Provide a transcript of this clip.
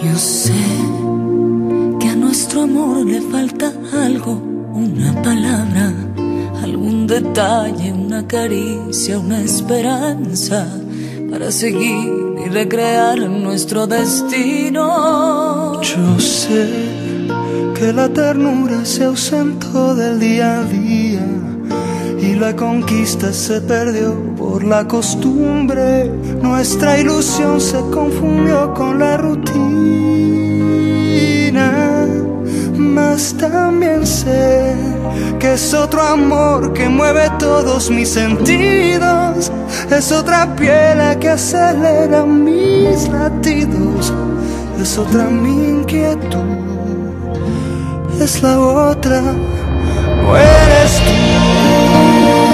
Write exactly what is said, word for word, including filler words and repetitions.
Yo sé que a nuestro amor le falta algo, una palabra, algún detalle, una caricia, una esperanza para seguir y recrear nuestro destino. Yo sé que la ternura se ausentó del día a día y la conquista se perdió por la costumbre. Nuestra ilusión se confundió con la rutina. Mas también sé que es otro amor que mueve todos mis sentidos. Es otra piel la que acelera mis latidos. Es otra mi inquietud. Es la otra, o eres tú.